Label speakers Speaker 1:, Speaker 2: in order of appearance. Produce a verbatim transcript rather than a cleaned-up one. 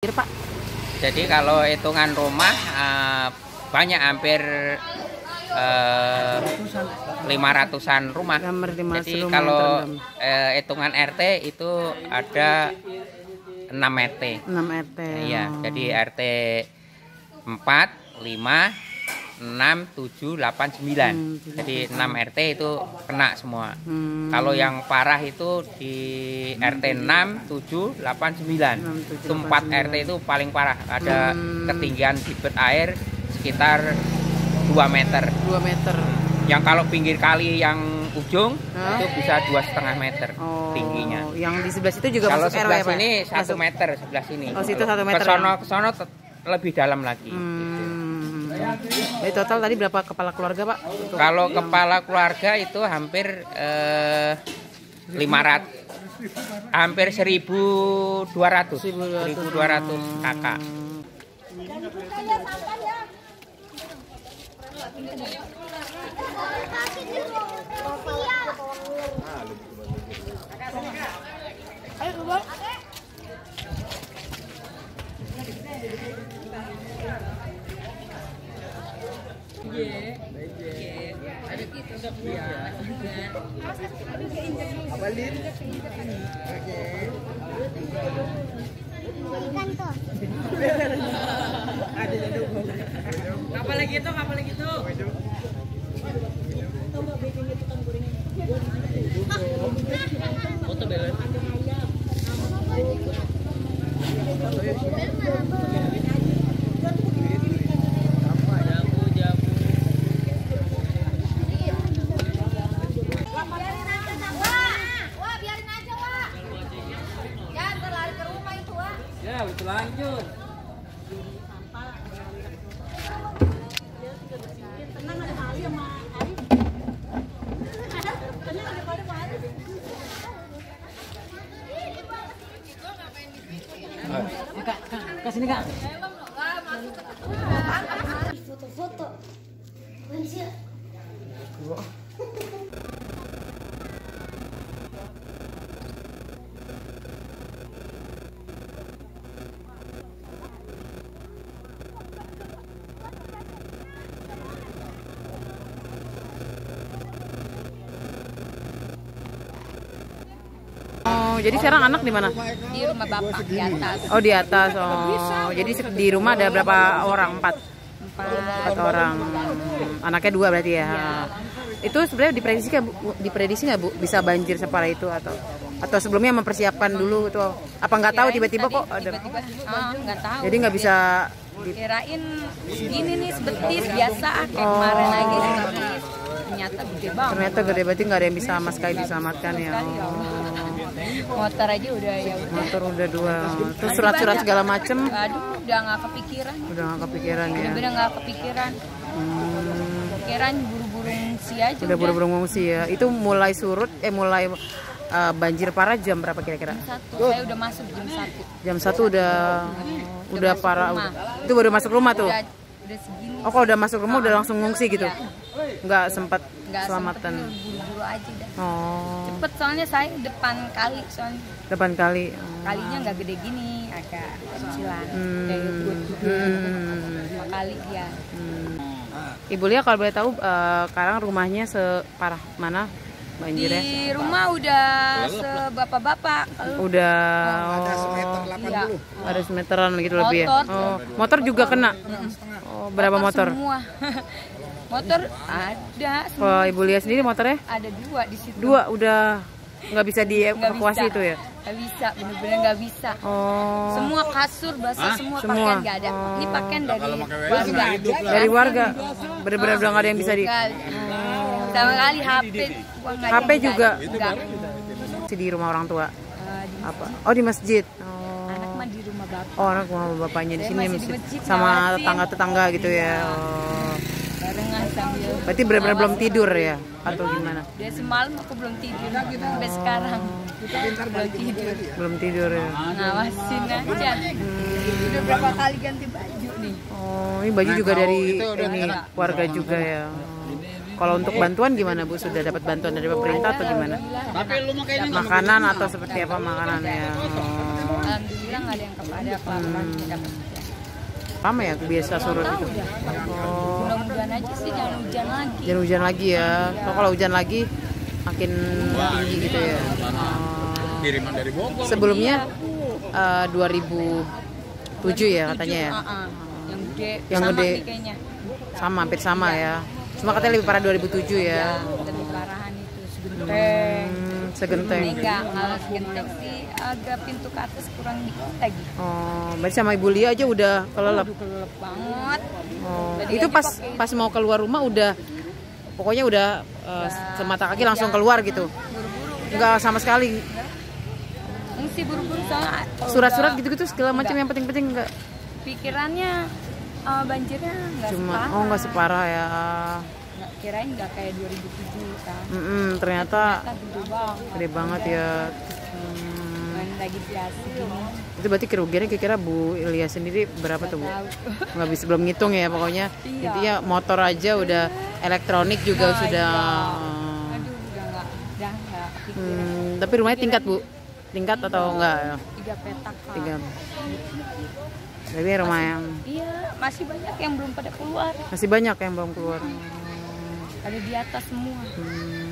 Speaker 1: banjir, Pak?
Speaker 2: Jadi kalau hitungan rumah uh, banyak hampir uh, lima ratusan rumah. Jadi kalau uh, hitungan R T itu ada enam R T.
Speaker 1: enam R T.
Speaker 2: Iya, oh. Jadi R T empat, lima, enam, tujuh, delapan, sembilan. Hmm, jadi enam R T itu kena semua. Hmm. Kalau yang parah itu di R T enam, tujuh, delapan, sembilan. Itu empat R T itu paling parah. Ada hmm. ketinggian debit air sekitar dua meter.
Speaker 1: dua meter.
Speaker 2: Yang kalau pinggir kali yang ujung huh? itu bisa dua setengah meter oh, tingginya.
Speaker 1: Yang di sebelah situ juga
Speaker 2: kalau
Speaker 1: masuk
Speaker 2: sebelah
Speaker 1: R W,
Speaker 2: sini
Speaker 1: Pak?
Speaker 2: satu meter sebelah sini.
Speaker 1: Oh, situ satu meter.
Speaker 2: Kesono kesono lebih dalam lagi.
Speaker 1: Hmm. Gitu. Jadi total tadi berapa kepala keluarga, Pak? Untuk
Speaker 2: kalau
Speaker 1: yang...
Speaker 2: kepala keluarga itu hampir eh, lima ratus, hampir seribu dua ratus, seribu dua ratus kakak.
Speaker 1: Apa lagi itu? Apa lagi itu? Foto belen. Ya, itu lanjut. Tenang ada kali sama Ari. Tenang ada pada Ari. Kak, Kak, ke sini, Kak.
Speaker 3: Foto-foto. Bensin.
Speaker 1: Oh, jadi sekarang anak di mana?
Speaker 4: Di rumah bapak di atas.
Speaker 1: Oh, di atas. Oh, jadi di rumah ada berapa orang? Empat.
Speaker 4: Empat,
Speaker 1: Empat orang. Anaknya dua berarti ya.
Speaker 4: Iya.
Speaker 1: Itu sebenarnya diprediksi nggak, Bu? Diprediksi nggak, Bu, bisa banjir separah itu atau atau sebelumnya mempersiapkan dulu itu? Apa nggak tahu tiba-tiba kok ada?
Speaker 4: Tiba-tiba, oh, nggak tahu.
Speaker 1: Jadi nggak bisa.
Speaker 4: Kirain segini nih sebetis biasa kayak oh. Kemarin lagi sebetis. Ternyata gede banget.
Speaker 1: Ternyata gede, berarti nggak ada yang bisa sama sekali diselamatkan ya. Oh.
Speaker 4: Motor aja udah ya udah.
Speaker 1: Motor udah dua. Terus surat-surat segala macem.
Speaker 4: Aduh, udah nggak kepikiran.
Speaker 1: Udah nggak kepikiran ya.
Speaker 4: Udah nggak kepikiran. Hmm. Pikiran buru-buru ngungsi aja.
Speaker 1: Udah buru-buru ngungsi ya. Itu mulai surut, eh mulai uh, banjir parah jam berapa kira-kira?
Speaker 4: Jam satu. Saya udah masuk jam satu.
Speaker 1: Jam satu udah hmm. udah, udah parah. Udah. Itu baru masuk rumah tuh.
Speaker 4: Udah, udah segini.
Speaker 1: Oh, kalau udah masuk rumah oh. udah langsung ngungsi gitu.
Speaker 4: Ya.
Speaker 1: Nggak sempat
Speaker 4: Nggak
Speaker 1: selamatan.
Speaker 4: Buru-buru aja dah.
Speaker 1: Oh.
Speaker 4: Cepet soalnya saya depan kali soalnya.
Speaker 1: Depan kali. Oh.
Speaker 4: Kalinya nggak gede gini, agak kecilan.
Speaker 1: Hmm.
Speaker 4: Kayak buat hmm. Lima kali dia.
Speaker 1: Hmm. Ibu Lia kalau boleh tahu uh, sekarang rumahnya separah mana banjirnya?
Speaker 4: Di rumah udah sebapak-bapak.
Speaker 1: Udah
Speaker 5: oh, ada semeter delapan puluh.
Speaker 1: Iya. Ada semeteran gitu
Speaker 4: motor,
Speaker 1: lebih ya. Oh, motor juga kena. Oh, berapa motor?
Speaker 4: motor? Semua. Motor ada. Semua.
Speaker 1: Oh, Ibu Lia sendiri motornya?
Speaker 4: Ada dua di situ.
Speaker 1: Dua udah nggak bisa dievakuasi itu ya?
Speaker 4: Nggak bisa, bener-bener nggak bisa.
Speaker 1: Oh.
Speaker 4: Semua kasur basah, semua,
Speaker 1: semua
Speaker 4: pakaian nggak ada.
Speaker 1: oh.
Speaker 4: Ini pakaian dari warga.
Speaker 1: Dari warga, bener-bener udah nggak ada yang bisa di.
Speaker 4: Oh. Sama kali H P.
Speaker 1: H P juga.
Speaker 4: Enggak.
Speaker 1: Di rumah orang tua.
Speaker 4: Uh, di
Speaker 1: apa? Oh, di masjid. Oh.
Speaker 4: Anak mah di rumah bapak.
Speaker 1: Oh, anak rumah bapaknya di sini
Speaker 4: masjid.
Speaker 1: masjid. Sama tetangga-tetangga gitu ya. Oh.
Speaker 4: Barengan sambil.
Speaker 1: Berarti benar-benar belum tidur ya atau gimana?
Speaker 4: Dia semalam aku belum tidur sampai sekarang. Belum tidur.
Speaker 1: Belum tidur ya.
Speaker 4: Ngawasin aja. Hmm. Udah berapa kali ganti baju nih?
Speaker 1: Oh, ini baju juga dari ini warga juga ya. Kalau untuk bantuan gimana Bu? Sudah dapat bantuan dari pemerintah atau gimana? Makanan atau seperti apa makanannya? Oh.
Speaker 4: alhamdulillah nggak ada yang kepada apa-apa dapat.
Speaker 1: Lama ya biasa surut
Speaker 4: Tahu
Speaker 1: itu.
Speaker 4: dah.
Speaker 1: Oh,
Speaker 4: Mudah-mudahan aja sih jangan hujan lagi.
Speaker 1: jangan hujan lagi ya. So, kalau hujan lagi makin tinggi gitu ya. Oh.
Speaker 5: Kiriman dari Bogor.
Speaker 1: Sebelumnya eh, dua ribu tujuh ya katanya ya.
Speaker 4: Uh-uh. Yang gede.
Speaker 1: Yang
Speaker 4: sama
Speaker 1: gede.
Speaker 4: nih kayaknya.
Speaker 1: Sama, hampir sama ya. Cuma katanya lebih parah dua ribu tujuh ya.
Speaker 4: Lebih parahan itu segenteng.
Speaker 1: Hmm, segenteng.
Speaker 4: Ini enggak, kalau segenteng sih agak pintu ke atas kurang dikit lagi.
Speaker 1: Oh, berarti sama Ibu Lia aja udah kelelep.
Speaker 4: Aduh, kelelep banget.
Speaker 1: Oh,
Speaker 4: Tadi
Speaker 1: itu
Speaker 4: aja
Speaker 1: pas
Speaker 4: pakai
Speaker 1: pas mau keluar rumah udah pokoknya udah uh, semata kaki langsung keluar gitu. Enggak sama sekali.
Speaker 4: Mesti buru-buru soalnya kalau
Speaker 1: Surat-surat
Speaker 4: udah-
Speaker 1: gitu-gitu segala macam yang penting-penting enggak.
Speaker 4: pikirannya eh, banjirnya nggak
Speaker 1: Cuma
Speaker 4: separah.
Speaker 1: oh enggak separah ya.
Speaker 4: Nggak, kirain nggak kayak dua ribu tujuh kan.
Speaker 1: Mm-mm, ternyata
Speaker 4: Ternyata gede banget.
Speaker 1: gede banget ya. Hmm,
Speaker 4: Main lagi biasa gini.
Speaker 1: itu berarti kerugiannya kira-kira Bu Lia sendiri berapa tuh Bu?
Speaker 4: Tahu.
Speaker 1: Nggak bisa belum ngitung ya pokoknya.
Speaker 4: Iya.
Speaker 1: Intinya motor aja udah elektronik juga
Speaker 4: Nah,
Speaker 1: sudah.
Speaker 4: iya. Aduh, udah nggak, udah nggak kepikiran.
Speaker 1: Hmm, tapi rumahnya tingkat Bu? Tingkat atau enggak ya?
Speaker 4: Tiga petak Kak.
Speaker 1: Tiga. Jadi rumah yang
Speaker 4: Iya, masih banyak yang belum pada keluar.
Speaker 1: masih banyak yang belum keluar.
Speaker 4: Ada di atas semua.
Speaker 1: Hmm.